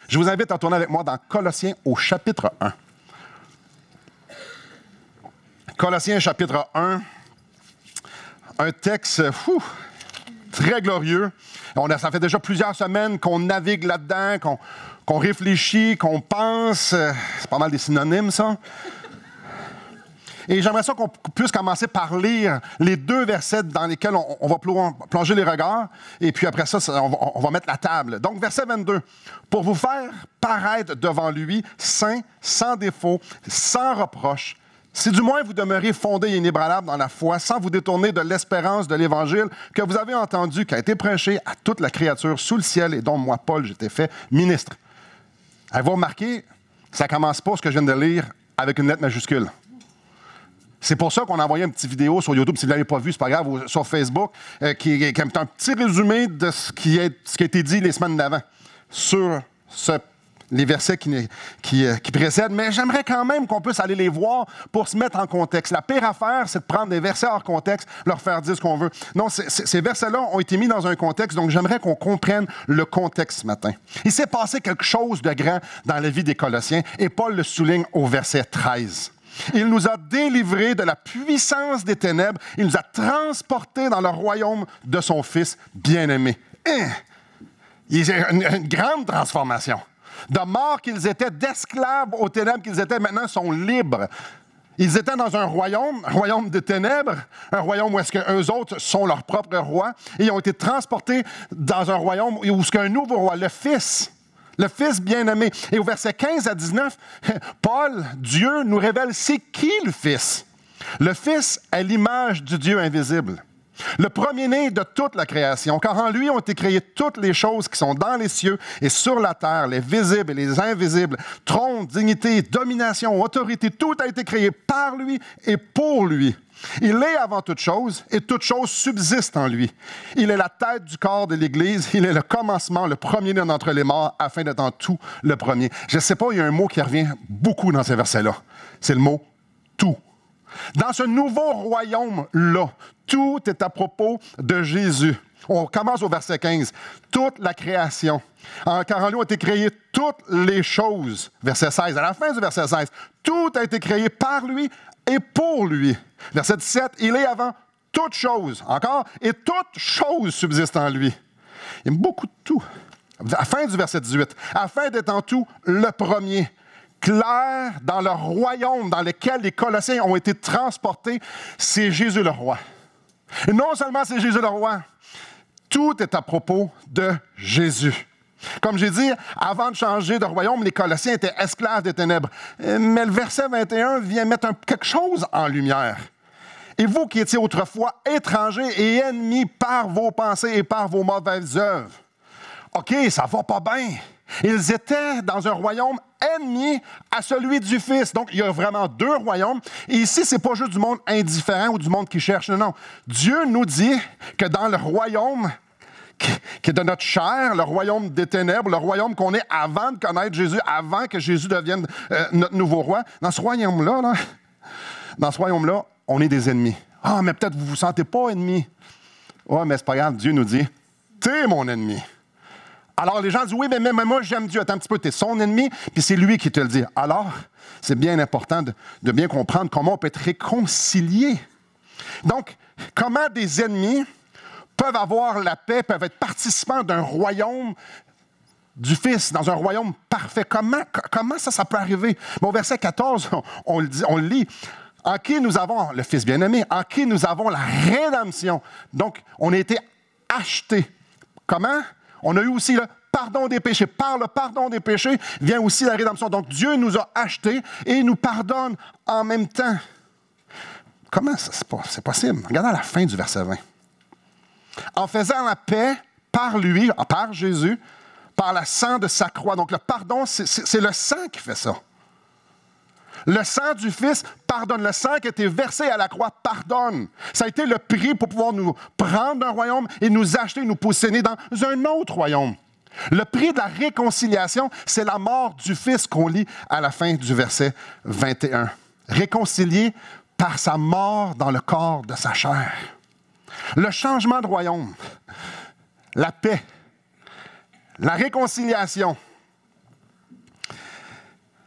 Je vous invite à tourner avec moi dans Colossiens au chapitre 1. Colossiens chapitre 1, un texte très glorieux. Ça fait déjà plusieurs semaines qu'on navigue là-dedans, qu'on réfléchit, qu'on pense. C'est pas mal des synonymes, ça. Et j'aimerais ça qu'on puisse commencer par lire les 2 versets dans lesquels on va plonger les regards. Et puis après ça, on va mettre la table. Donc, verset 22. « Pour vous faire paraître devant lui, saint, sans défaut, sans reproche, si du moins vous demeurez fondés et inébranlables dans la foi, sans vous détourner de l'espérance de l'Évangile que vous avez entendu, qui a été prêché à toute la créature sous le ciel et dont moi, Paul, j'étais fait ministre. » Avez-vous remarqué, ça ne commence pas ce que je viens de lire avec une lettre majuscule. C'est pour ça qu'on a envoyé une petite vidéo sur YouTube, si vous ne l'avez pas vu, c'est pas grave, ou sur Facebook, qui est un petit résumé de ce qui a été dit les semaines d'avant sur les versets qui précèdent. Mais j'aimerais quand même qu'on puisse aller les voir pour se mettre en contexte. La pire affaire, c'est de prendre des versets hors contexte, leur faire dire ce qu'on veut. Non, ces versets-là ont été mis dans un contexte, donc j'aimerais qu'on comprenne le contexte ce matin. Il s'est passé quelque chose de grand dans la vie des Colossiens, et Paul le souligne au verset 13. Il nous a délivrés de la puissance des ténèbres. Il nous a transportés dans le royaume de son Fils bien-aimé. Il y a une grande transformation. De mort qu'ils étaient, d'esclaves aux ténèbres qu'ils étaient, maintenant sont libres. Ils étaient dans un royaume de ténèbres, un royaume où est-ce qu'eux autres sont leurs propres rois, et ils ont été transportés dans un royaume où est-ce qu'un nouveau roi, le Fils bien-aimé. Et au verset 15 à 19, Paul, Dieu nous révèle c'est qui le Fils. Le Fils est l'image du Dieu invisible. Le premier-né de toute la création, car en lui ont été créées toutes les choses qui sont dans les cieux et sur la terre, les visibles et les invisibles, trône, dignité, domination, autorité, tout a été créé par lui et pour lui. Il est avant toute chose, et toute chose subsiste en lui. Il est la tête du corps de l'Église, il est le commencement, le premier-né d'entre les morts, afin d'être en tout le premier. Je ne sais pas, il y a un mot qui revient beaucoup dans ces versets-là. C'est le mot « tout ». Dans ce nouveau royaume-là, tout est à propos de Jésus. On commence au verset 15. Toute la création. Car en lui ont été créées toutes les choses. Verset 16. À la fin du verset 16. Tout a été créé par lui et pour lui. Verset 17. Il est avant toute chose. Encore. Et toute chose subsiste en lui. Il y a beaucoup de tout. À la fin du verset 18. Afin d'être en tout le premier. Clair dans le royaume dans lequel les Colossiens ont été transportés, c'est Jésus le roi. Et non seulement c'est Jésus le roi, tout est à propos de Jésus. Comme j'ai dit, avant de changer de royaume, les Colossiens étaient esclaves des ténèbres. Mais le verset 21 vient mettre quelque chose en lumière. Et vous qui étiez autrefois étrangers et ennemis par vos pensées et par vos mauvaises œuvres. OK, ça va pas bien. Ils étaient dans un royaume ennemi à celui du Fils. Donc, il y a vraiment 2 royaumes. Et ici, ce n'est pas juste du monde indifférent ou du monde qui cherche. Non, non. Dieu nous dit que dans le royaume qui est de notre chair, le royaume des ténèbres, le royaume qu'on est avant de connaître Jésus, avant que Jésus devienne notre nouveau roi, dans ce royaume-là, on est des ennemis. Ah, mais peut-être vous ne vous sentez pas ennemi. Oui, mais c'est pas grave. Dieu nous dit, t'es mon ennemi. Alors, les gens disent, oui, mais moi, j'aime Dieu. Attends un petit peu, tu es son ennemi, puis c'est lui qui te le dit. Alors, c'est bien important de bien comprendre comment on peut être réconcilié. Donc, comment des ennemis peuvent avoir la paix, peuvent être participants d'un royaume du Fils, dans un royaume parfait. Comment ça peut arriver? Bon, au verset 14, on le lit. En qui nous avons, le Fils bien-aimé, en qui nous avons la rédemption. Donc, on a été achetés. Comment? On a eu aussi le pardon des péchés. Par le pardon des péchés vient aussi la rédemption. Donc, Dieu nous a achetés et nous pardonne en même temps. Comment ça, c'est possible? Regardez à la fin du verset 20. En faisant la paix par lui, par Jésus, par le sang de sa croix. Donc, le pardon, c'est le sang qui fait ça. Le sang du Fils pardonne. Le sang qui a été versé à la croix pardonne. Ça a été le prix pour pouvoir nous prendre d'un royaume et nous acheter, nous positionner dans un autre royaume. Le prix de la réconciliation, c'est la mort du Fils qu'on lit à la fin du verset 21. Réconcilié par sa mort dans le corps de sa chair. Le changement de royaume, la paix, la réconciliation,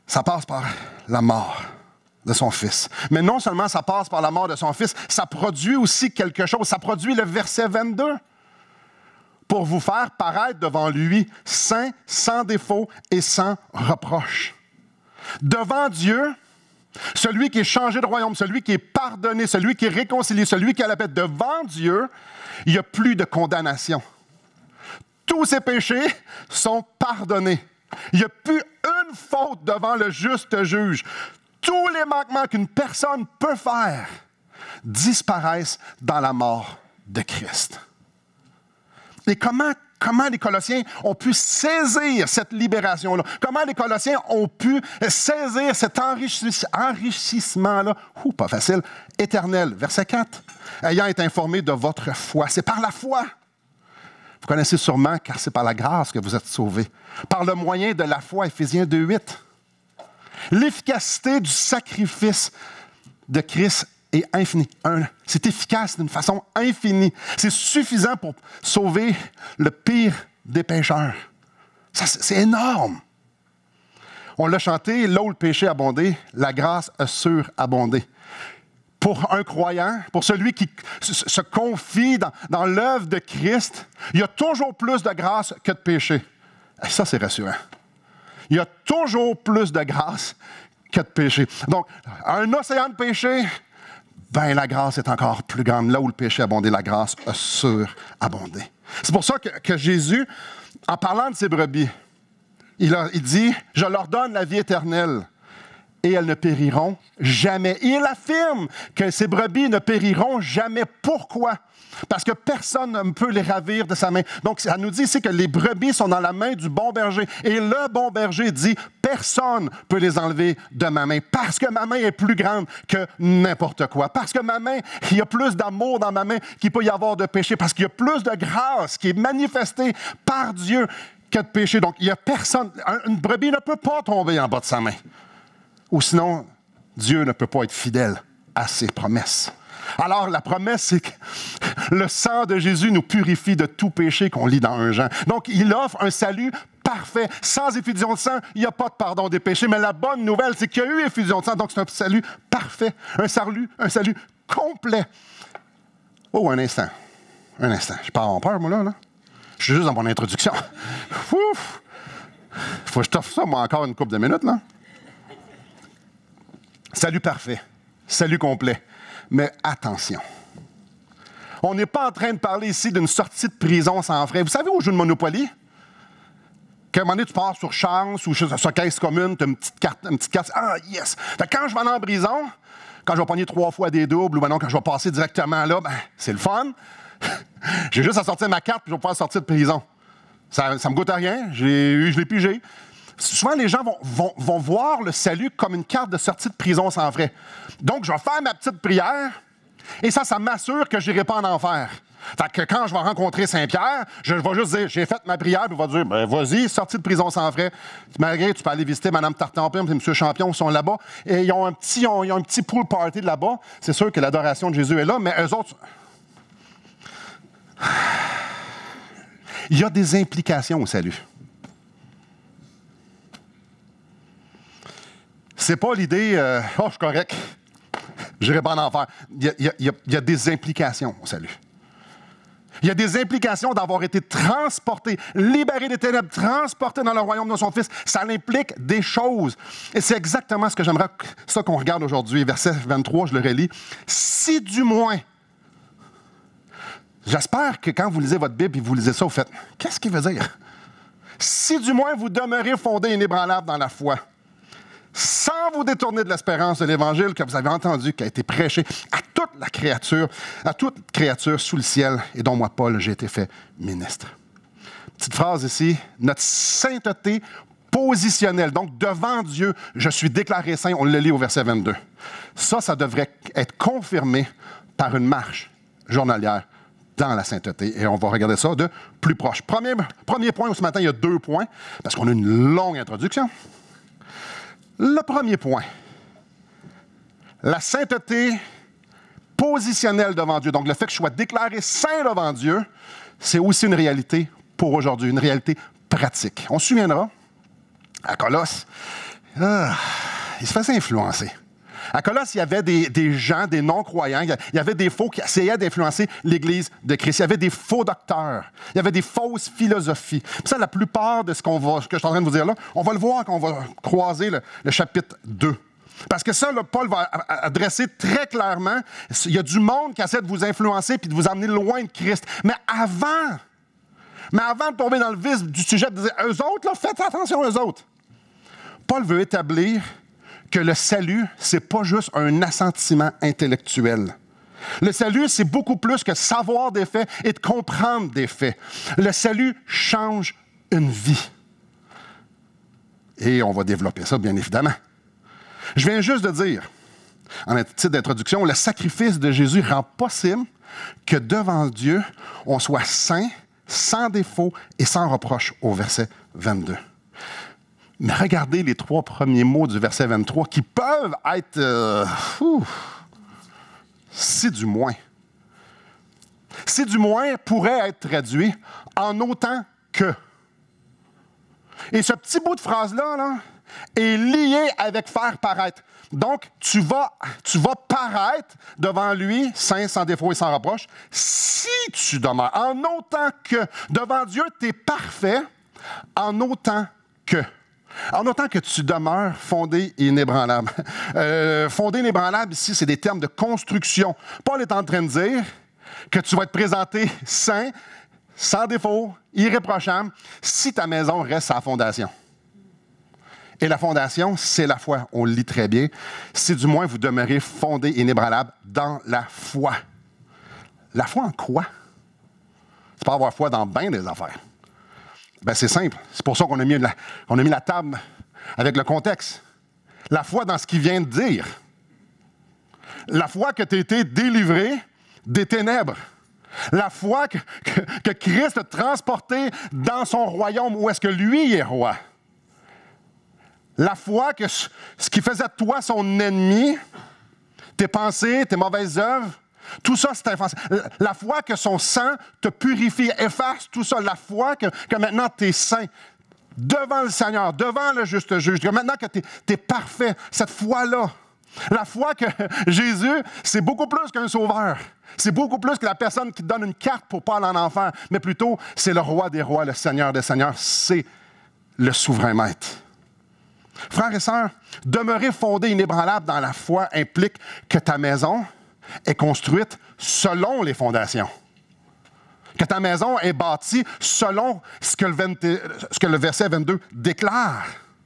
ça passe par la mort de son Fils. Mais non seulement ça passe par la mort de son Fils, ça produit aussi quelque chose. Ça produit le verset 22. Pour vous faire paraître devant lui saint, sans défaut et sans reproche. Devant Dieu, celui qui est changé de royaume, celui qui est pardonné, celui qui est réconcilié, celui qui a la paix, devant Dieu, il n'y a plus de condamnation. Tous ses péchés sont pardonnés. Il n'y a plus une faute devant le juste juge. Tous les manquements qu'une personne peut faire disparaissent dans la mort de Christ. Et comment les Colossiens ont pu saisir cette libération-là? Comment les Colossiens ont pu saisir cet enrichissement-là? Pas facile. Éternel. Verset 4. Ayant été informés de votre foi. C'est par la foi. Vous connaissez sûrement, car c'est par la grâce que vous êtes sauvés. Par le moyen de la foi, Éphésiens 2:8. L'efficacité du sacrifice de Christ est infinie. C'est efficace d'une façon infinie. C'est suffisant pour sauver le pire des pécheurs. Ça, c'est énorme. On l'a chanté, là où le péché a abondé, la grâce a surabondé. Pour un croyant, pour celui qui se confie dans l'œuvre de Christ, il y a toujours plus de grâce que de péché. Et ça, c'est rassurant. Il y a toujours plus de grâce que de péché. Donc, un océan de péché, la grâce est encore plus grande. Là où le péché a abondé, la grâce a surabondé. C'est pour ça que Jésus, en parlant de ses brebis, il dit « Je leur donne la vie éternelle et elles ne périront jamais. » Il affirme que ces brebis ne périront jamais. Pourquoi? Parce que personne ne peut les ravir de sa main. Donc, ça nous dit ici que les brebis sont dans la main du bon berger. Et le bon berger dit, personne ne peut les enlever de ma main. Parce que ma main est plus grande que n'importe quoi. Parce que ma main, il y a plus d'amour dans ma main qu'il peut y avoir de péché. Parce qu'il y a plus de grâce qui est manifestée par Dieu que de péché. Donc, il n'y a personne. Une brebis ne peut pas tomber en bas de sa main. Ou sinon, Dieu ne peut pas être fidèle à ses promesses. Alors, la promesse, c'est que le sang de Jésus nous purifie de tout péché qu'on lit dans 1 Jean. Donc, il offre un salut parfait. Sans effusion de sang, il n'y a pas de pardon des péchés. Mais la bonne nouvelle, c'est qu'il y a eu effusion de sang. Donc, c'est un salut parfait. Un salut complet. Oh, un instant. Je pars en peur, moi, là. Je suis juste dans mon introduction. Ouf! Faut que je t'offre ça, moi, encore une couple de minutes, là. Salut parfait. Salut complet. Mais attention, on n'est pas en train de parler ici d'une sortie de prison sans frais. Vous savez, au jeu de Monopoly, qu'à un moment donné, tu pars sur chance ou sur caisse commune, tu as une petite carte. Ah, yes! Fait que quand je vais aller en prison, quand je vais pogner 3 fois des doubles ou quand je vais passer directement là, c'est le fun. J'ai juste à sortir ma carte puis je vais pouvoir sortir de prison. Ça me goûte à rien. Je l'ai pigé. Souvent, les gens vont voir le salut comme une carte de sortie de prison sans frais. Donc, je vais faire ma petite prière et ça m'assure que je n'irai pas en enfer. Fait que quand je vais rencontrer Saint-Pierre, je vais juste dire, j'ai fait ma prière, puis il va dire, vas-y, sortie de prison sans frais. Malgré, tu peux aller visiter Mme Tartampin et M. Champion, ils sont là-bas. Et ils ont un petit pool party de là-bas. C'est sûr que l'adoration de Jésus est là, mais eux autres... Il y a des implications au salut. C'est pas l'idée, je suis correct, je n'irai pas en enfer. Il y a des implications au salut. Il y a des implications d'avoir été transporté, libéré des ténèbres, transporté dans le royaume de son Fils. Ça implique des choses. Et c'est exactement ce que j'aimerais ça qu'on regarde aujourd'hui. Verset 23, je le relis. Si du moins, j'espère que quand vous lisez votre Bible et vous lisez ça, vous faites, qu'est-ce qu'il veut dire? Si du moins vous demeurez fondé et inébranlable dans la foi, sans vous détourner de l'espérance de l'Évangile que vous avez entendu, qui a été prêché à toute créature sous le ciel, et dont moi, Paul, j'ai été fait ministre. Petite phrase ici, notre sainteté positionnelle, donc devant Dieu, je suis déclaré saint, on le lit au verset 22. Ça devrait être confirmé par une marche journalière dans la sainteté, et on va regarder ça de plus proche. Premier point, ce matin, il y a 2 points, parce qu'on a une longue introduction. Le premier point, la sainteté positionnelle devant Dieu. Donc, le fait que je sois déclaré saint devant Dieu, c'est aussi une réalité pour aujourd'hui, une réalité pratique. On se souviendra, à Colosse, il se faisait influencer. À Colosse, il y avait des gens, des non-croyants, il y avait des faux qui essayaient d'influencer l'Église de Christ. Il y avait des faux docteurs, il y avait des fausses philosophies. Puis ça, la plupart de ce que je suis en train de vous dire là, on va le voir quand on va croiser le chapitre 2. Parce que ça, là, Paul va adresser très clairement, il y a du monde qui essaie de vous influencer puis de vous emmener loin de Christ. Mais avant de tomber dans le vif du sujet, de dire, eux autres, là, faites attention aux autres. Paul veut établir que le salut, c'est pas juste un assentiment intellectuel. Le salut, c'est beaucoup plus que savoir des faits et de comprendre des faits. Le salut change une vie. Et on va développer ça, bien évidemment. Je viens juste de dire, en titre d'introduction, le sacrifice de Jésus rend possible que devant Dieu, on soit saint, sans défaut et sans reproche au verset 22. Mais regardez les 3 premiers mots du verset 23 qui peuvent être... si du moins. Si du moins pourrait être traduit en autant que. Et ce petit bout de phrase-là là, est lié avec faire paraître. Donc, tu vas paraître devant lui, saint, sans défaut et sans reproche, si tu demeures. En autant que. Devant Dieu, tu es parfait, en autant que. En autant que tu demeures fondé et inébranlable. Fondé et inébranlable, ici, c'est des termes de construction. Paul est en train de dire que tu vas être présenté saint, sans défaut, irréprochable, si ta maison reste à la fondation. Et la fondation, c'est la foi. On le lit très bien. Si du moins vous demeurez fondé et inébranlable dans la foi. La foi en quoi? C'est pas avoir foi dans bien des affaires. Ben, c'est simple. C'est pour ça qu'on a mis la table avec le contexte. La foi dans ce qu'il vient de dire. La foi que tu as été délivré des ténèbres. La foi que Christ a transporté dans son royaume où est-ce que lui est roi. La foi que ce qui faisait de toi son ennemi, tes pensées, tes mauvaises œuvres, tout ça, c'est offensé. La foi que son sang te purifie, efface tout ça. La foi que maintenant tu es saint devant le Seigneur, devant le juste juge. Que maintenant que tu es parfait, cette foi-là. La foi que Jésus, c'est beaucoup plus qu'un sauveur. C'est beaucoup plus que la personne qui te donne une carte pour pas aller en enfer. Mais plutôt, c'est le roi des rois, le Seigneur des seigneurs. C'est le souverain maître. Frères et sœurs, demeurer fondé inébranlable dans la foi implique que ta maison est construite selon les fondations. Que ta maison est bâtie selon ce que le verset 22 déclare.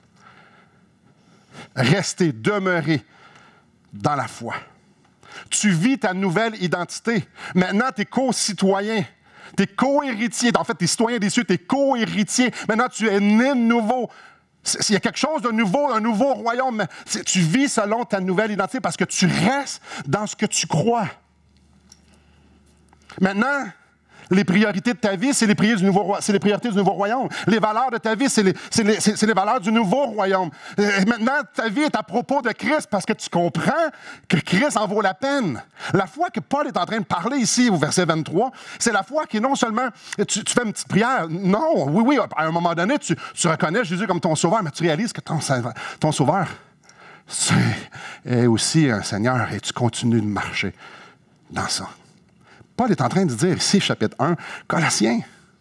Rester, demeurer dans la foi. Tu vis ta nouvelle identité. Maintenant, tu es co-citoyen. Tu es co-héritier. En fait, tu es citoyen des cieux, tu es co-héritier. Maintenant, tu es né de nouveau. Il y a quelque chose de nouveau, un nouveau royaume. Tu vis selon ta nouvelle identité parce que tu restes dans ce que tu crois. Maintenant, les priorités de ta vie, c'est les priorités du nouveau royaume. Les valeurs de ta vie, c'est les valeurs du nouveau royaume. Maintenant, ta vie est à propos de Christ parce que tu comprends que Christ en vaut la peine. La foi que Paul est en train de parler ici au verset 23, c'est la foi qui est non seulement tu fais une petite prière. Non, oui, à un moment donné, tu reconnais Jésus comme ton sauveur, mais tu réalises que ton sauveur est aussi un Seigneur et tu continues de marcher dans ça. Paul est en train de dire ici, chapitre 1, Colossiens,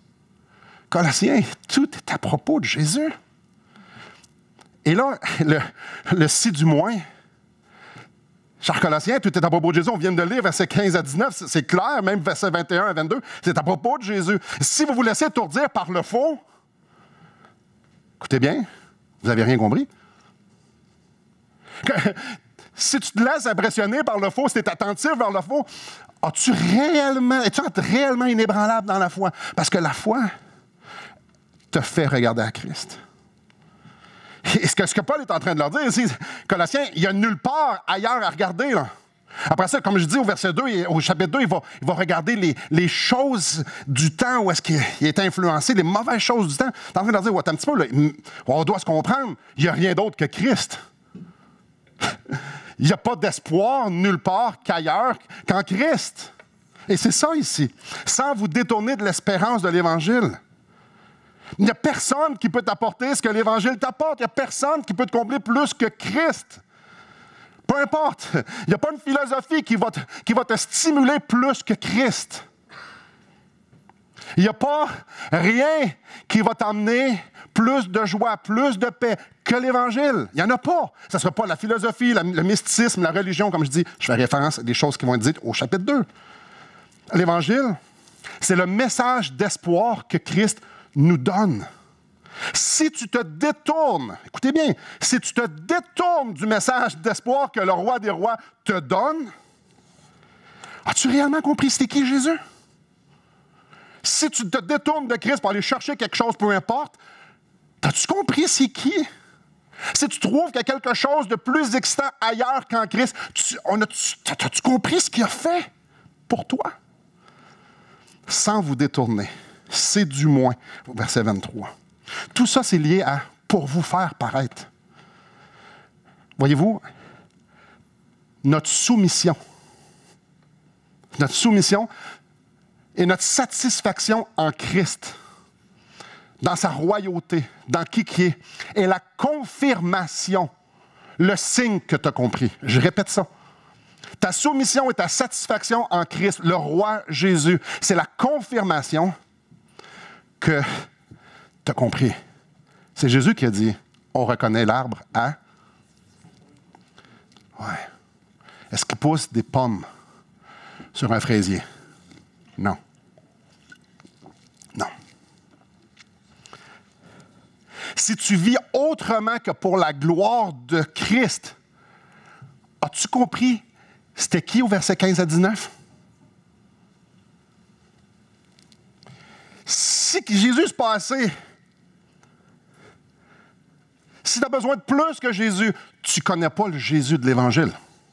tout est à propos de Jésus. Et là, le si du moins, chers Colossiens, tout est à propos de Jésus. On vient de lire versets 15 à 19, c'est clair, même versets 21 à 22, c'est à propos de Jésus. Si vous vous laissez étourdir par le faux, écoutez bien, vous n'avez rien compris. Si tu te laisses impressionner par le faux, si tu es attentif vers le faux, es-tu réellement inébranlable dans la foi? Parce que la foi te fait regarder à Christ. Et ce que Paul est en train de leur dire ici, Colossiens, il n'y a nulle part ailleurs à regarder. Là. Après ça, comme je dis au verset 2, au chapitre 2, il va regarder les choses du temps où est-ce qu'il est influencé, les mauvaises choses du temps. Il est en train de leur dire, ouais, un petit peu, là, on doit se comprendre, il n'y a rien d'autre que Christ. Il n'y a pas d'espoir nulle part qu'ailleurs qu'en Christ. Et c'est ça ici. Sans vous détourner de l'espérance de l'Évangile. Il n'y a personne qui peut t'apporter ce que l'Évangile t'apporte. Il n'y a personne qui peut te combler plus que Christ. Peu importe. Il n'y a pas une philosophie qui va te stimuler plus que Christ. Il n'y a pas rien qui va t'emmener plus de joie, plus de paix que l'Évangile. Il n'y en a pas. Ça ne sera pas la philosophie, le mysticisme, la religion, comme je dis. Je fais référence à des choses qui vont être dites au chapitre 2. L'Évangile, c'est le message d'espoir que Christ nous donne. Si tu te détournes, écoutez bien, si tu te détournes du message d'espoir que le roi des rois te donne, as-tu réellement compris c'était qui Jésus? Si tu te détournes de Christ pour aller chercher quelque chose, peu importe, as-tu compris c'est qui? Si tu trouves qu'il y a quelque chose de plus excitant ailleurs qu'en Christ, as-tu compris ce qu'il a fait pour toi? Sans vous détourner, c'est du moins, verset 23. Tout ça, c'est lié à « pour vous faire paraître ». Voyez-vous, notre soumission et notre satisfaction en Christ, dans sa royauté, dans qui est, est la confirmation, le signe que tu as compris. Je répète ça. Ta soumission et ta satisfaction en Christ, le roi Jésus, c'est la confirmation que tu as compris. C'est Jésus qui a dit, on reconnaît l'arbre à... Ouais. Est-ce qu'il pousse des pommes sur un fraisier? Non. Non. Si tu vis autrement que pour la gloire de Christ, as-tu compris c'était qui au verset 15 à 19? Si Jésus se passait, si tu as besoin de plus que Jésus, tu ne connais pas le Jésus de l'Évangile.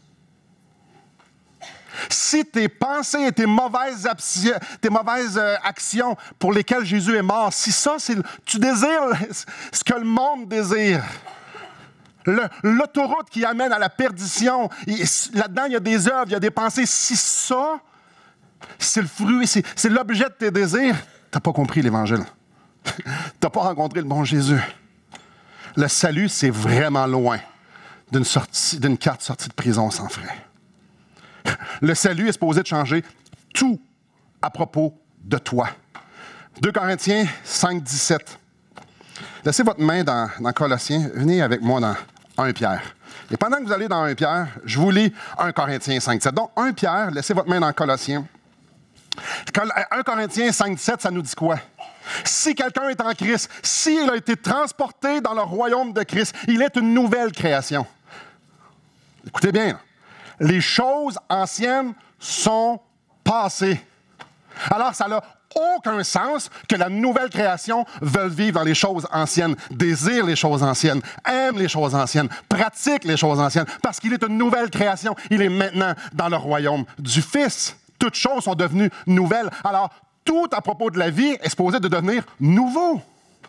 Si tes pensées et tes mauvaises actions pour lesquelles Jésus est mort, si ça, tu désires ce que le monde désire, l'autoroute qui amène à la perdition, là-dedans, il y a des œuvres, il y a des pensées. Si ça, c'est le fruit, c'est l'objet de tes désirs, tu n'as pas compris l'Évangile. Tu n'as pas rencontré le bon Jésus. Le salut, c'est vraiment loin d'une carte sortie de prison sans frais. Le salut est supposé de changer tout à propos de toi. 2 Corinthiens 5, 17. Laissez votre main dans Colossiens. Venez avec moi dans 1 Pierre. Et pendant que vous allez dans 1 Pierre, je vous lis 1 Corinthiens 5, 7. Donc, 1 Pierre, laissez votre main dans Colossiens. 1 Corinthiens 5, 7, ça nous dit quoi? Si quelqu'un est en Christ, s'il a été transporté dans le royaume de Christ, il est une nouvelle création. Écoutez bien, les choses anciennes sont passées. Alors, ça n'a aucun sens que la nouvelle création veuille vivre dans les choses anciennes, désire les choses anciennes, aime les choses anciennes, pratique les choses anciennes, parce qu'il est une nouvelle création. Il est maintenant dans le royaume du Fils. Toutes choses sont devenues nouvelles. Alors, tout à propos de la vie est supposé de devenir nouveau.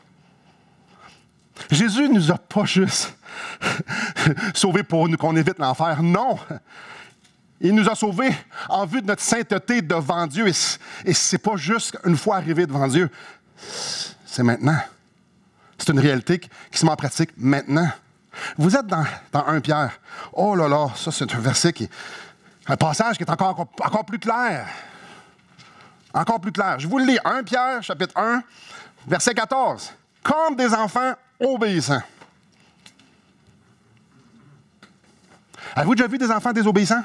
Jésus ne nous a pas juste sauvés pour qu'on évite l'enfer. Non! Il nous a sauvés en vue de notre sainteté devant Dieu. Et ce n'est pas juste une fois arrivé devant Dieu. C'est maintenant. C'est une réalité qui se met en pratique maintenant. Vous êtes dans 1 Pierre. Oh là là, ça c'est un verset un passage qui est encore plus clair. Encore plus clair. Je vous le lis. 1 Pierre, chapitre 1, verset 14. Comme des enfants obéissants. Avez-vous déjà vu des enfants désobéissants?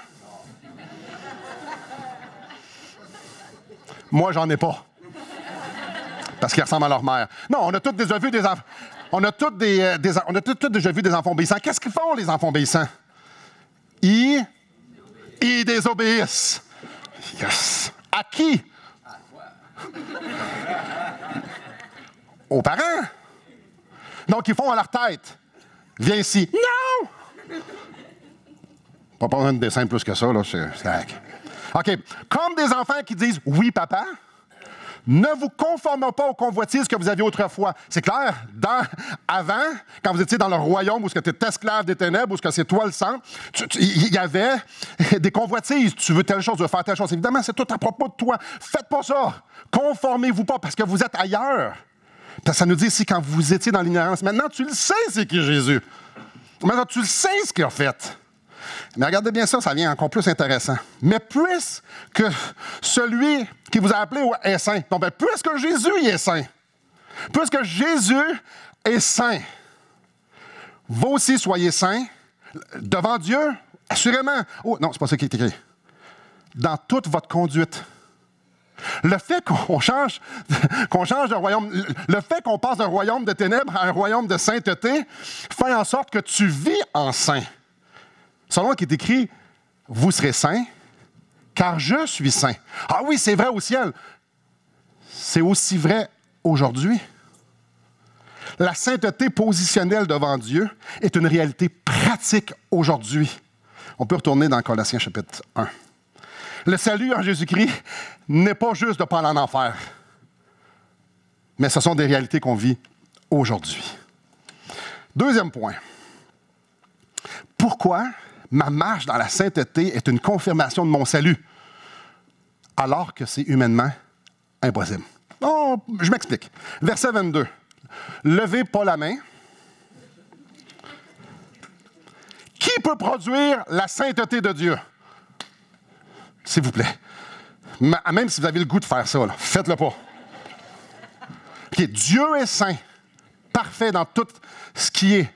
Moi, j'en ai pas. Parce qu'ils ressemblent à leur mère. Non, on a tous déjà vu des enfants. On a tous déjà vu des enfants obéissants. Qu'est-ce qu'ils font, les enfants obéissants? Ils désobéissent. Yes. À qui? Aux parents. Donc, ils font à leur tête. Viens ici. Non! Pas besoin de dessin plus que ça, là. C'est OK. Comme des enfants qui disent « Oui, papa », ne vous conformez pas aux convoitises que vous aviez autrefois. C'est clair? Avant, quand vous étiez dans le royaume où tu étais esclave des ténèbres, où c'est toi le sang, il y avait des convoitises. Tu veux telle chose, tu veux faire telle chose. Évidemment, c'est tout à propos de toi. Faites pas ça. Conformez-vous pas parce que vous êtes ailleurs. Parce que ça nous dit ici, quand vous étiez dans l'ignorance, maintenant tu le sais c'est qui Jésus. Maintenant tu le sais ce qu'il a fait. Mais regardez bien ça, ça devient encore plus intéressant. Mais puisque celui qui vous a appelé est saint, donc puisque Jésus il est saint, puisque Jésus est saint, vous aussi soyez saints devant Dieu, assurément. Oh non, c'est pas ça qui est écrit. Dans toute votre conduite. Le fait qu'on change de royaume, le fait qu'on passe d'un royaume de ténèbres à un royaume de sainteté, fait en sorte que tu vis en saint. Selon ce qui est écrit, vous serez saints, car je suis saint. Ah oui, c'est vrai au ciel. C'est aussi vrai aujourd'hui. La sainteté positionnelle devant Dieu est une réalité pratique aujourd'hui. On peut retourner dans Colossiens chapitre 1. Le salut en Jésus-Christ n'est pas juste de ne pas aller en enfer, mais ce sont des réalités qu'on vit aujourd'hui. Deuxième point. Pourquoi ma marche dans la sainteté est une confirmation de mon salut, alors que c'est humainement impossible? Oh, je m'explique. Verset 22. Levez pas la main. Qui peut produire la sainteté de Dieu? S'il vous plaît. Même si vous avez le goût de faire ça, faites-le pas. Okay, Dieu est saint, parfait dans tout ce qui est.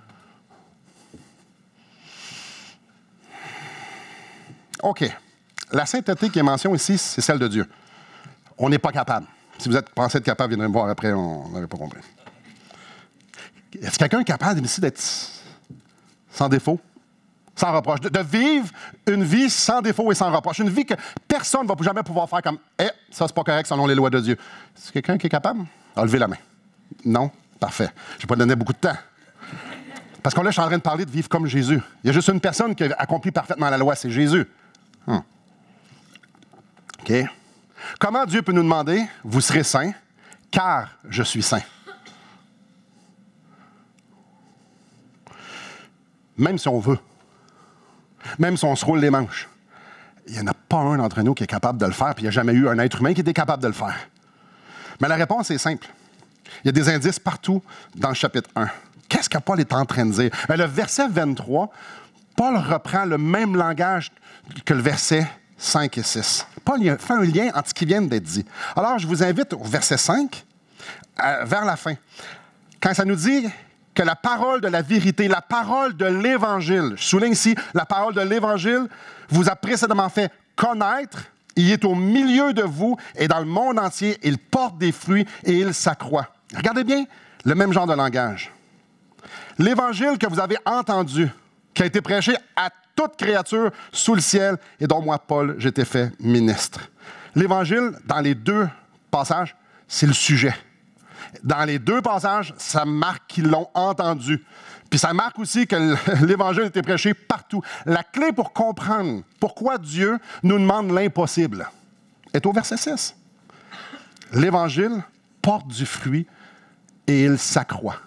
OK. La sainteté qui est mentionnée ici, c'est celle de Dieu. On n'est pas capable. Si vous pensez être capable, viendrez me voir après, on n'avait pas compris. Est-ce que quelqu'un est capable ici d'être sans défaut, sans reproche, de vivre une vie sans défaut et sans reproche, une vie que personne ne va jamais pouvoir faire comme « ça, c'est pas correct selon les lois de Dieu ». Est-ce quelqu'un qui est capable? Levez la main. Non? Parfait. Je ne vais pas donner beaucoup de temps. Parce que là, je suis en train de parler de vivre comme Jésus. Il y a juste une personne qui a accompli parfaitement la loi, c'est Jésus. OK. Comment Dieu peut nous demander « Vous serez saints, car je suis saint ». Même si on veut, même si on se roule les manches, il n'y en a pas un d'entre nous qui est capable de le faire, puis il n'y a jamais eu un être humain qui était capable de le faire. Mais la réponse est simple. Il y a des indices partout dans le chapitre 1. Qu'est-ce que Paul est en train de dire? Bien, le verset 23, Paul reprend le même langage que le verset 5 et 6. Paul fait un lien entre ce qui vient d'être dit. Alors, je vous invite au verset 5, vers la fin. Quand ça nous dit que la parole de la vérité, la parole de l'Évangile, je souligne ici, la parole de l'Évangile vous a précédemment fait connaître, il est au milieu de vous et dans le monde entier, il porte des fruits et il s'accroît. Regardez bien le même genre de langage. L'Évangile que vous avez entendu, qui a été prêché à toute créature sous le ciel, et dont moi, Paul, j'étais fait ministre. L'Évangile, dans les deux passages, c'est le sujet. Dans les deux passages, ça marque qu'ils l'ont entendu. Puis ça marque aussi que l'Évangile a été prêché partout. La clé pour comprendre pourquoi Dieu nous demande l'impossible est au verset 6. L'Évangile porte du fruit et il s'accroît.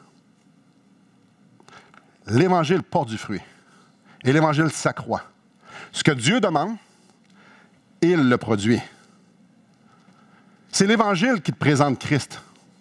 L'Évangile porte du fruit et l'Évangile s'accroît. Ce que Dieu demande, il le produit. C'est l'Évangile qui te présente Christ.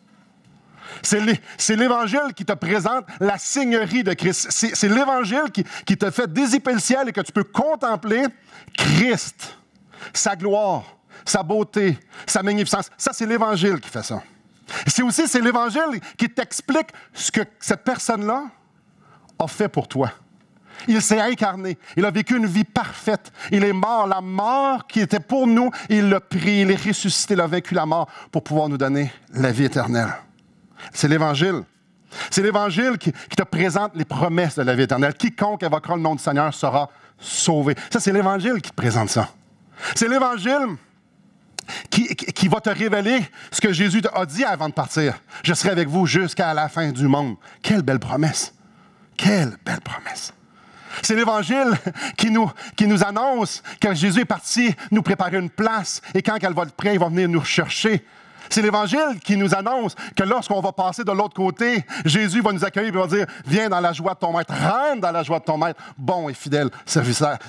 C'est l'Évangile qui te présente la seigneurie de Christ. C'est l'Évangile qui te fait désiper le ciel et que tu peux contempler Christ, sa gloire, sa beauté, sa magnificence. Ça, c'est l'Évangile qui fait ça. C'est l'Évangile qui t'explique ce que cette personne-là a fait pour toi. Il s'est incarné. Il a vécu une vie parfaite. Il est mort. La mort qui était pour nous, il l'a pris. Il est ressuscité. Il a vaincu la mort pour pouvoir nous donner la vie éternelle. C'est l'Évangile. C'est l'Évangile qui te présente les promesses de la vie éternelle. Quiconque invoquera le nom du Seigneur sera sauvé. Ça, c'est l'Évangile qui te présente ça. C'est l'Évangile qui va te révéler ce que Jésus a dit avant de partir. Je serai avec vous jusqu'à la fin du monde. Quelle belle promesse! Quelle belle promesse! C'est l'Évangile qui nous annonce que Jésus est parti nous préparer une place et quand elle va être prête, il va venir nous chercher. C'est l'Évangile qui nous annonce que lorsqu'on va passer de l'autre côté, Jésus va nous accueillir et va dire « Viens dans la joie de ton maître, rentre dans la joie de ton maître, bon et fidèle serviteur. »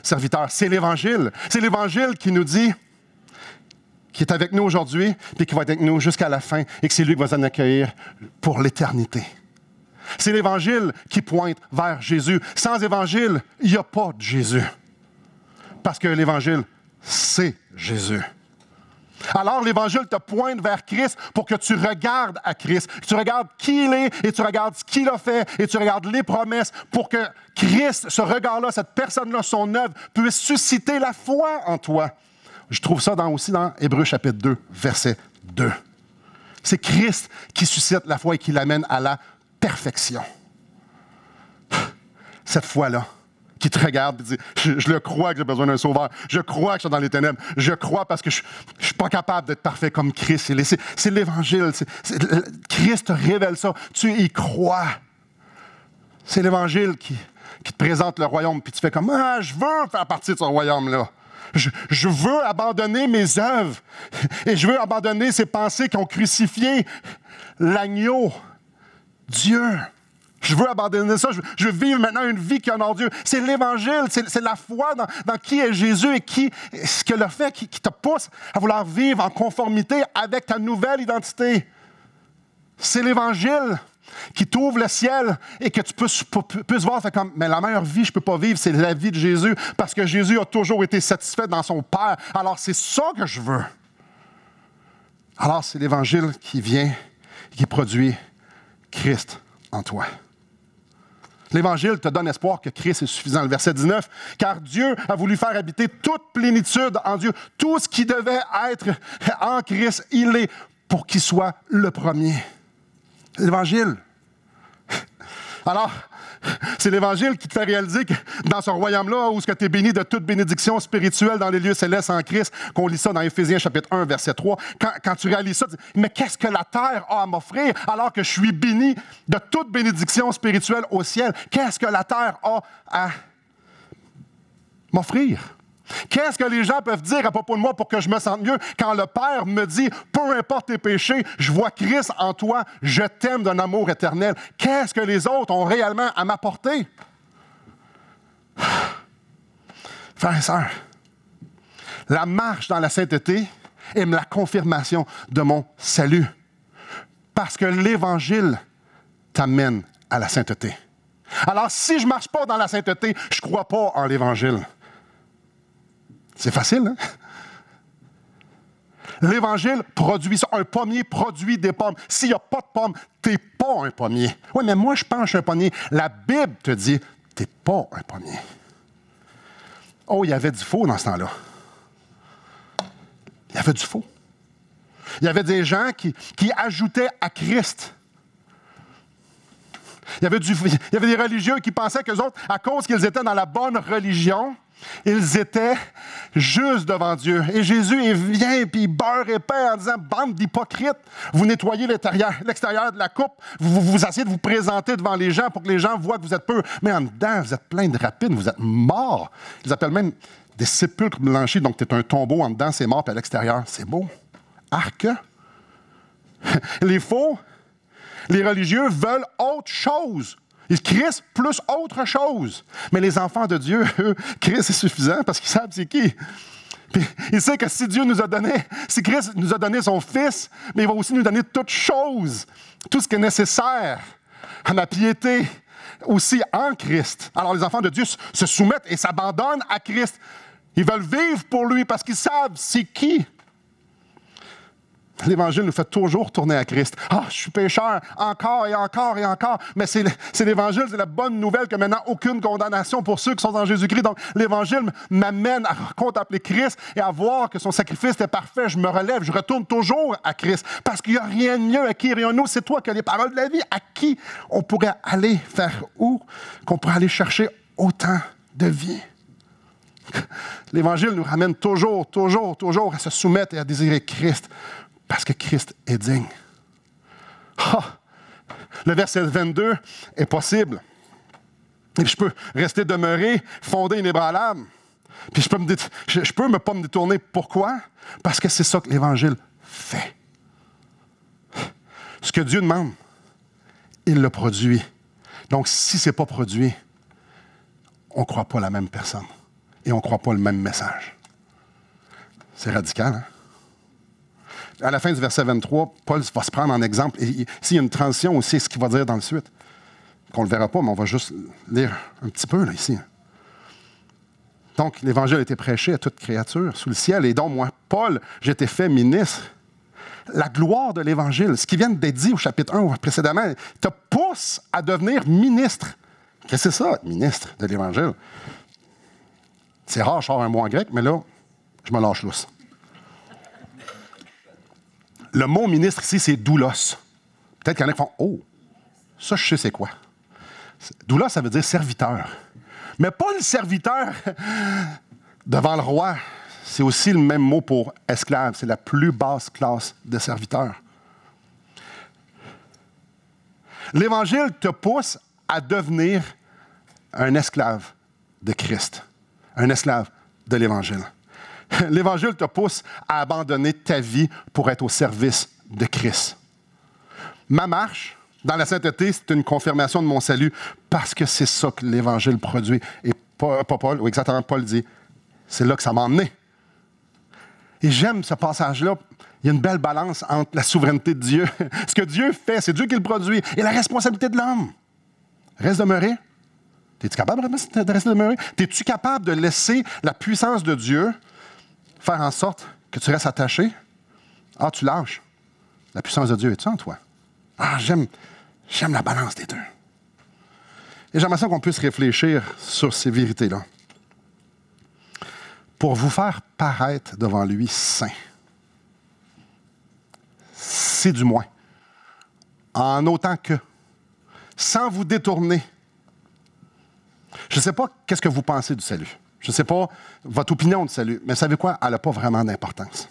C'est l'Évangile. C'est l'Évangile qui nous dit qui est avec nous aujourd'hui, puis qui va être avec nous jusqu'à la fin, et que c'est lui qui va nous accueillir pour l'éternité. C'est l'Évangile qui pointe vers Jésus. Sans Évangile, il n'y a pas de Jésus. Parce que l'Évangile, c'est Jésus. Alors, l'Évangile te pointe vers Christ pour que tu regardes à Christ. Tu regardes qui il est et tu regardes ce qu'il a fait et tu regardes les promesses pour que Christ, ce regard-là, cette personne-là, son œuvre, puisse susciter la foi en toi. Je trouve ça aussi dans Hébreux chapitre 2, verset 2. C'est Christ qui suscite la foi et qui l'amène à la perfection. Cette foi-là, qui te regarde et dit, je le crois que j'ai besoin d'un sauveur. Je crois que je suis dans les ténèbres. Je crois parce que je ne suis pas capable d'être parfait comme Christ. C'est l'Évangile. Christ te révèle ça. Tu y crois. C'est l'Évangile qui te présente le royaume. Puis tu fais comme, je veux faire partie de ce royaume-là. Je veux abandonner mes œuvres. Et je veux abandonner ces pensées qui ont crucifié l'agneau. Dieu. Je veux abandonner ça. Je veux vivre maintenant une vie qui honore Dieu. C'est l'Évangile. C'est la foi dans qui est Jésus et ce qu'il a fait qui te pousse à vouloir vivre en conformité avec ta nouvelle identité. C'est l'Évangile qui t'ouvre le ciel et que tu puisses voir, c'est comme, mais la meilleure vie, je ne peux pas vivre, c'est la vie de Jésus parce que Jésus a toujours été satisfait dans son Père. Alors, c'est ça que je veux. Alors, c'est l'Évangile qui vient et qui produit Christ en toi. L'Évangile te donne espoir que Christ est suffisant. Le verset 19, « Car Dieu a voulu faire habiter toute plénitude en Dieu. Tout ce qui devait être en Christ, il est pour qu'il soit le premier. » L'Évangile. Alors, c'est l'Évangile qui te fait réaliser que dans ce royaume-là, où tu es béni de toute bénédiction spirituelle dans les lieux célestes en Christ, qu'on lit ça dans Éphésiens chapitre 1, verset 3, quand tu réalises ça, tu dis, mais qu'est-ce que la terre a à m'offrir alors que je suis béni de toute bénédiction spirituelle au ciel? Qu'est-ce que la terre a à m'offrir? Qu'est-ce que les gens peuvent dire à propos de moi pour que je me sente mieux quand le Père me dit, peu importe tes péchés, je vois Christ en toi, je t'aime d'un amour éternel. Qu'est-ce que les autres ont réellement à m'apporter? Frères et sœurs, la marche dans la sainteté est la confirmation de mon salut. Parce que l'Évangile t'amène à la sainteté. Alors, si je ne marche pas dans la sainteté, je ne crois pas en l'Évangile. C'est facile, hein? L'Évangile produit ça. Un pommier produit des pommes. S'il n'y a pas de pommes, tu n'es pas un pommier. Oui, mais moi, je pense que je suis un pommier. La Bible te dit, tu n'es pas un pommier. Oh, il y avait du faux dans ce temps-là. Il y avait du faux. Il y avait des gens qui ajoutaient à Christ. Il y avait des religieux qui pensaient qu'eux autres, à cause qu'ils étaient dans la bonne religion, ils étaient justes devant Dieu. Et Jésus, il vient et il beurre épais en disant, bande d'hypocrites, vous nettoyez l'extérieur de la coupe, vous essayez de vous présenter devant les gens pour que les gens voient que vous êtes peu. Mais en dedans, vous êtes plein de rapines, vous êtes morts. Ils appellent même des sépulcres blanchis, donc tu es un tombeau, en dedans c'est mort, puis à l'extérieur, c'est beau. Arc. Les faux, les religieux veulent autre chose. Ils Christ plus autre chose. Mais les enfants de Dieu, eux, Christ est suffisant parce qu'ils savent c'est qui. Puis, il sait que si Dieu nous a donné, si Christ nous a donné son Fils, mais il va aussi nous donner toutes choses, tout ce qui est nécessaire à ma piété, aussi en Christ. Alors les enfants de Dieu se soumettent et s'abandonnent à Christ. Ils veulent vivre pour lui parce qu'ils savent c'est qui. L'Évangile nous fait toujours tourner à Christ. « Ah, je suis pécheur, encore et encore et encore. » Mais c'est l'Évangile, c'est la bonne nouvelle que maintenant, aucune condamnation pour ceux qui sont en Jésus-Christ. Donc, l'Évangile m'amène à contempler Christ et à voir que son sacrifice est parfait. Je me relève, je retourne toujours à Christ. Parce qu'il n'y a rien de mieux. À qui irions-nous? C'est toi qui as les paroles de la vie. À qui on pourrait aller faire où? Qu'on pourrait aller chercher autant de vie. L'Évangile nous ramène toujours à se soumettre et à désirer Christ. Parce que Christ est digne. Le verset 22 est possible. Et je peux rester demeuré, fondé, inébranlable. Puis je peux pas me détourner. Pourquoi? Parce que c'est ça que l'Évangile fait. Ce que Dieu demande, il le produit. Donc, si ce n'est pas produit, on ne croit pas la même personne. Et on ne croit pas le même message. C'est radical, hein? À la fin du verset 23, Paul va se prendre en exemple. Et ici, il y a une transition aussi, ce qu'il va dire dans le suite. Qu'on ne le verra pas, mais on va juste lire un petit peu, là, ici. Donc, l'Évangile a été prêché à toute créature sous le ciel. Et donc, moi, Paul, j'ai été fait ministre. La gloire de l'Évangile, ce qui vient d'être dit au chapitre 1 précédemment, te pousse à devenir ministre. Qu'est-ce que c'est ça, ministre de l'Évangile? C'est rare, je sors un mot en grec, mais là, je me lâche lousse. Le mot ministre ici, c'est doulos. Peut-être qu'il y en a qui font « Oh, ça, je sais c'est quoi. » Doulos, ça veut dire serviteur. Mais pas le serviteur devant le roi. C'est aussi le même mot pour esclave. C'est la plus basse classe de serviteur. L'Évangile te pousse à devenir un esclave de Christ, un esclave de l'Évangile. L'Évangile te pousse à abandonner ta vie pour être au service de Christ. Ma marche dans la sainteté, c'est une confirmation de mon salut parce que c'est ça que l'Évangile produit. Et pas Paul, ou exactement Paul dit, c'est là que ça m'a emmené. Et j'aime ce passage-là. Il y a une belle balance entre la souveraineté de Dieu. Ce que Dieu fait, c'est Dieu qui le produit. Et la responsabilité de l'homme. Reste demeuré. Es-tu capable de rester demeuré? Es-tu capable de laisser la puissance de Dieu faire en sorte que tu restes attaché? Ah, tu lâches. La puissance de Dieu est-tu en toi? Ah, j'aime la balance des deux. Et j'aimerais ça qu'on puisse réfléchir sur ces vérités-là. Pour vous faire paraître devant lui saint. C'est du moins. En autant que, sans vous détourner. Je ne sais pas qu'est-ce que vous pensez du salut. Je ne sais pas votre opinion du salut. Mais savez quoi? Elle n'a pas vraiment d'importance.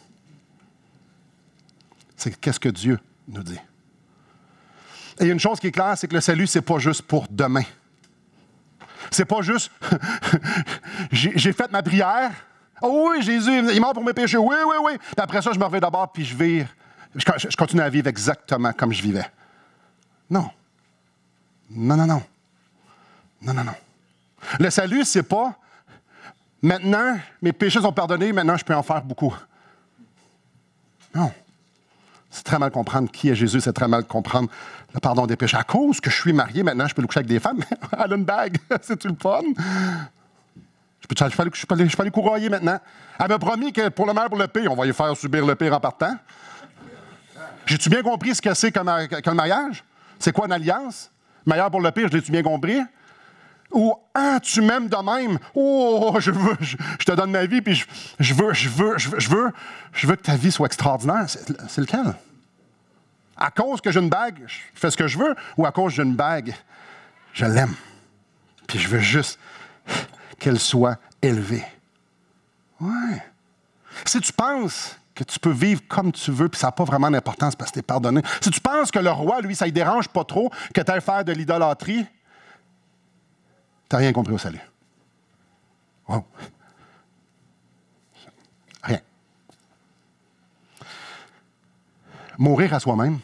C'est qu'est-ce que Dieu nous dit. Et il y a une chose qui est claire, c'est que le salut, c'est pas juste pour demain. C'est pas juste j'ai fait ma prière. Oh oui, Jésus, il est mort pour mes péchés. Oui, oui, oui. Puis après ça, je me reviens d'abord, puis je vire. Je continue à vivre exactement comme je vivais. Non. Non, non, non. Non, non, non. Le salut, c'est pas maintenant, mes péchés sont pardonnés, maintenant je peux en faire beaucoup. Non. C'est très mal comprendre qui est Jésus, c'est très mal comprendre le pardon des péchés. À cause que je suis marié, maintenant je peux le coucher avec des femmes. Elle a une bague, c'est-tu le fun? Je peux aller courroyer maintenant. Elle m'a promis que pour le meilleur, pour le pire, on va lui faire subir le pire en partant. J'ai-tu bien compris ce que c'est que le mariage? C'est quoi une alliance? Meilleur pour le pire, je l'ai-tu bien compris? Ou, ah, tu m'aimes de même. Oh, je te donne ma vie, puis je veux que ta vie soit extraordinaire. C'est lequel? À cause que j'ai une bague, je fais ce que je veux, ou à cause que j'ai une bague, je l'aime. Puis je veux juste qu'elle soit élevée. Ouais. Si tu penses que tu peux vivre comme tu veux, puis ça n'a pas vraiment d'importance parce que tu es pardonné. Si tu penses que le roi, lui, ça ne dérange pas trop que tu ailles faire de l'idolâtrie, tu n'as rien compris au salut. Wow. Rien. Mourir à soi-même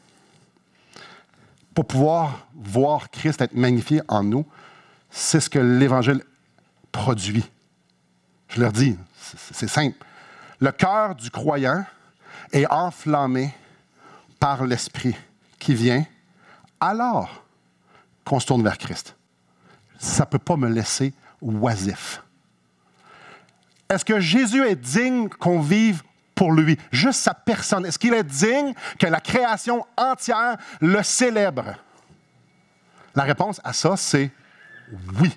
pour pouvoir voir Christ être magnifié en nous, c'est ce que l'Évangile produit. Je leur dis, c'est simple. Le cœur du croyant est enflammé par l'Esprit qui vient alors qu'on se tourne vers Christ. Ça ne peut pas me laisser oisif. Est-ce que Jésus est digne qu'on vive pour lui? Juste sa personne. Est-ce qu'il est digne que la création entière le célèbre? La réponse à ça, c'est oui.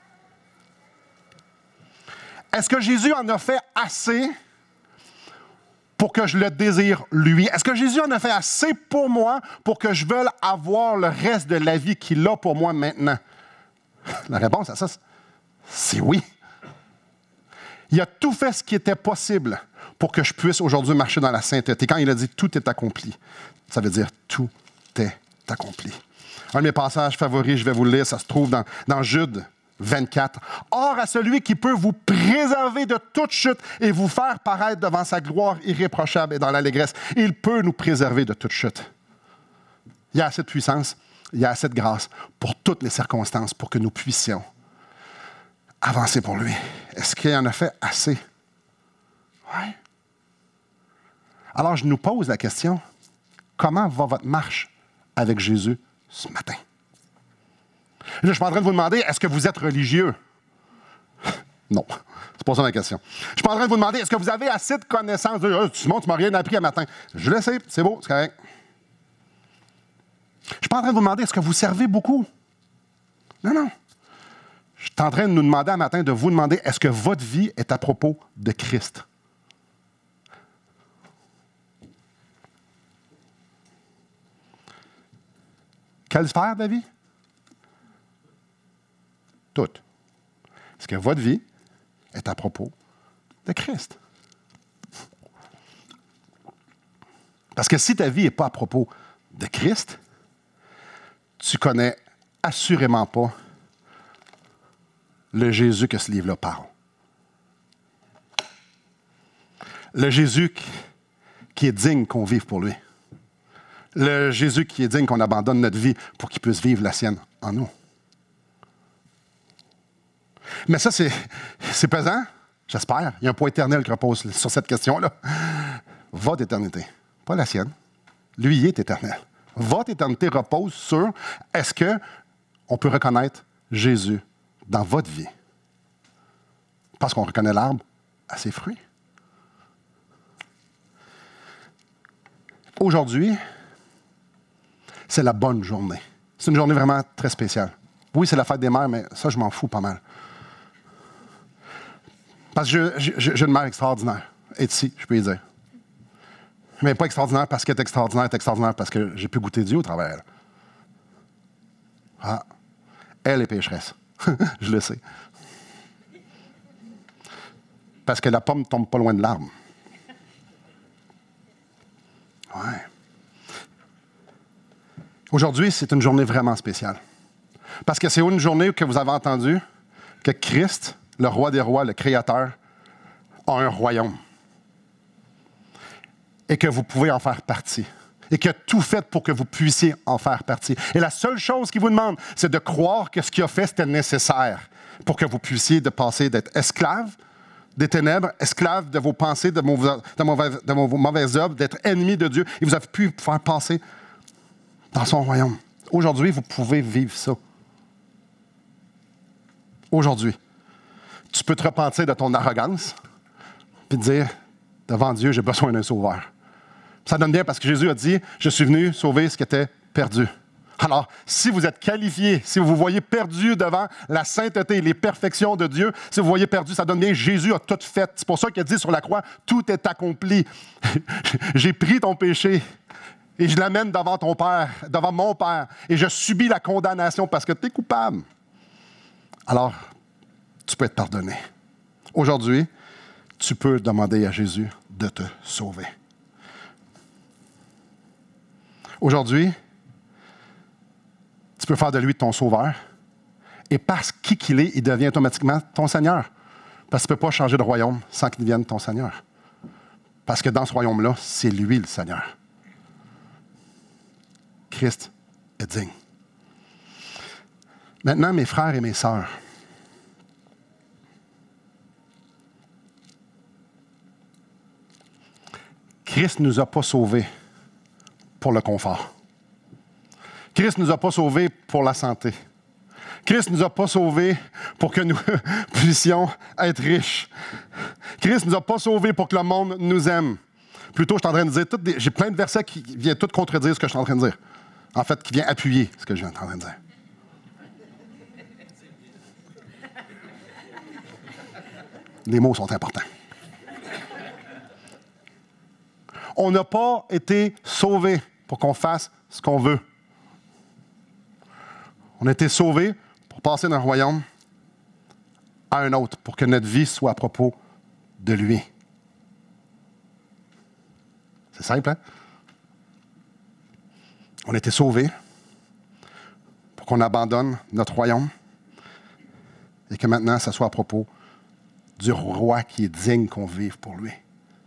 Est-ce que Jésus en a fait assez pour que je le désire lui? Est-ce que Jésus en a fait assez pour moi pour que je veuille avoir le reste de la vie qu'il a pour moi maintenant? La réponse à ça, c'est oui. Il a tout fait ce qui était possible pour que je puisse aujourd'hui marcher dans la sainteté. Quand il a dit « tout est accompli », ça veut dire « tout est accompli ». Un de mes passages favoris, je vais vous le lire, ça se trouve dans Jude 24. « Or, à celui qui peut vous préserver de toute chute et vous faire paraître devant sa gloire irréprochable et dans l'allégresse, il peut nous préserver de toute chute. » Il y a assez de puissance, il y a assez de grâce pour toutes les circonstances pour que nous puissions avancer pour lui. Est-ce qu'il en a fait assez? Oui. Alors, je nous pose la question, comment va votre marche avec Jésus ce matin? Là, je suis pas en train de vous demander, est-ce que vous êtes religieux? Non, c'est pas ça ma question. Je suis pas en train de vous demander, est-ce que vous avez assez de connaissances? Simon, tu m'as rien appris à matin. Je le sais, c'est beau, c'est correct. Je suis pas en train de vous demander, est-ce que vous servez beaucoup? Non, non. Je suis en train de nous demander un matin, de vous demander, est-ce que votre vie est à propos de Christ? Quelle sphère de la vie? Toute. Est-ce que votre vie est à propos de Christ? Parce que si ta vie n'est pas à propos de Christ, tu connais assurément pas le Jésus que ce livre-là parle. Le Jésus qui est digne qu'on vive pour lui. Le Jésus qui est digne qu'on abandonne notre vie pour qu'il puisse vivre la sienne en nous. Mais ça, c'est pesant, j'espère. Il y a un point éternel qui repose sur cette question-là. Votre éternité, pas la sienne. Lui, il est éternel. Votre éternité repose sur, est-ce qu'on peut reconnaître Jésus dans votre vie? Parce qu'on reconnaît l'arbre à ses fruits. Aujourd'hui, c'est la bonne journée. C'est une journée vraiment très spéciale. Oui, c'est la fête des mères, mais ça, je m'en fous pas mal. Parce que j'ai une mère extraordinaire. Et ici, je peux y dire. Mais pas extraordinaire parce qu'elle est extraordinaire parce que j'ai pu goûter Dieu au travers d'elle. Ah, elle est pécheresse. Je le sais. Parce que la pomme ne tombe pas loin de l'arbre. Ouais. Aujourd'hui, c'est une journée vraiment spéciale. Parce que c'est une journée que vous avez entendu que Christ, le roi des rois, le Créateur, a un royaume. Et que vous pouvez en faire partie. Et qu'il a tout fait pour que vous puissiez en faire partie. Et la seule chose qu'il vous demande, c'est de croire que ce qu'il a fait, c'était nécessaire pour que vous puissiez passer d'être esclave des ténèbres, esclave de vos pensées, de vos mauvaises œuvres, d'être ennemi de Dieu. Et vous avez pu faire passer dans son royaume. Aujourd'hui, vous pouvez vivre ça. Aujourd'hui. Tu peux te repentir de ton arrogance puis te dire, devant Dieu, j'ai besoin d'un sauveur. Ça donne bien parce que Jésus a dit, je suis venu sauver ce qui était perdu. Alors, si vous êtes qualifié, si vous vous voyez perdu devant la sainteté, les perfections de Dieu, si vous voyez perdu, ça donne bien, Jésus a tout fait. C'est pour ça qu'il a dit sur la croix, tout est accompli. J'ai pris ton péché et je l'amène devant ton Père, devant mon Père, et je subis la condamnation parce que tu es coupable. Alors, tu peux être pardonné. Aujourd'hui, tu peux demander à Jésus de te sauver. Aujourd'hui, tu peux faire de lui ton sauveur. Et parce qu'il est, il devient automatiquement ton Seigneur. Parce que tu ne peux pas changer de royaume sans qu'il devienne ton Seigneur. Parce que dans ce royaume-là, c'est lui le Seigneur. Christ est digne. Maintenant, mes frères et mes sœurs, Christ ne nous a pas sauvés pour le confort. Christ ne nous a pas sauvés pour la santé. Christ ne nous a pas sauvés pour que nous puissions être riches. Christ ne nous a pas sauvés pour que le monde nous aime. Plutôt, je suis en train de dire, j'ai plein de versets qui viennent tout contredire ce que je suis en train de dire. En fait, qui viennent appuyer ce que je suis en train de dire. Les mots sont importants. On n'a pas été sauvés pour qu'on fasse ce qu'on veut. On a été sauvés pour passer d'un royaume à un autre, pour que notre vie soit à propos de lui. C'est simple, hein? On a été sauvés pour qu'on abandonne notre royaume et que maintenant, ça soit à propos du roi qui est digne qu'on vive pour lui.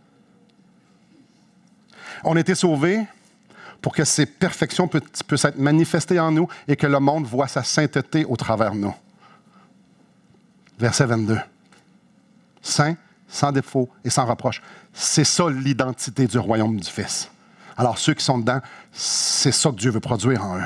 On a été sauvés pour que ses perfections puissent être manifestées en nous et que le monde voit sa sainteté au travers de nous. Verset 22. Saint, sans défaut et sans reproche. C'est ça l'identité du royaume du Fils. Alors ceux qui sont dedans, c'est ça que Dieu veut produire en eux.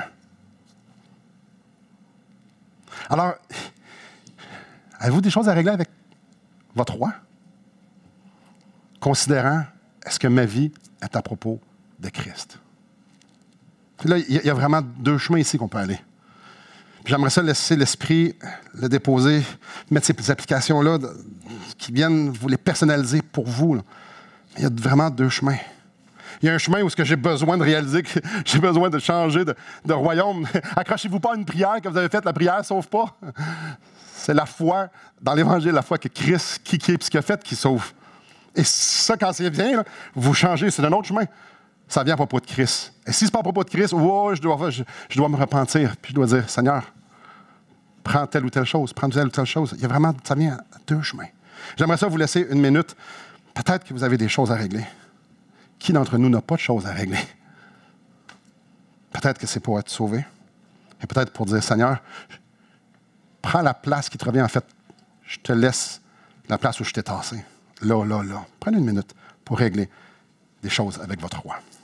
Alors, avez-vous des choses à régler avec votre roi? Considérant, est-ce que ma vie est à propos de Christ? Puis là, il y a vraiment deux chemins ici qu'on peut aller. Puis j'aimerais ça laisser l'Esprit le déposer, mettre ces applications-là qui viennent vous les personnaliser pour vous. Là. Il y a vraiment deux chemins. Il y a un chemin où j'ai besoin de réaliser que j'ai besoin de changer de royaume. Accrochez-vous pas à une prière que vous avez faite, la prière ne sauve pas. C'est la foi dans l'Évangile, la foi que Christ, qui est, puis ce qu'il a fait, qui sauve. Et ça, quand ça vient, là, vous changez, c'est un autre chemin. Ça vient à propos de Christ. Et si ce n'est pas à propos de Christ, je dois me repentir, puis je dois dire, Seigneur, prends telle ou telle chose, prends telle ou telle chose. Il y a vraiment, ça vient à deux chemins. J'aimerais ça vous laisser une minute. Peut-être que vous avez des choses à régler. Qui d'entre nous n'a pas de choses à régler? Peut-être que c'est pour être sauvé. Et peut-être pour dire, Seigneur, prends la place qui te revient. En fait, je te laisse la place où je t'ai tassé. Là. Prenez une minute pour régler des choses avec votre roi.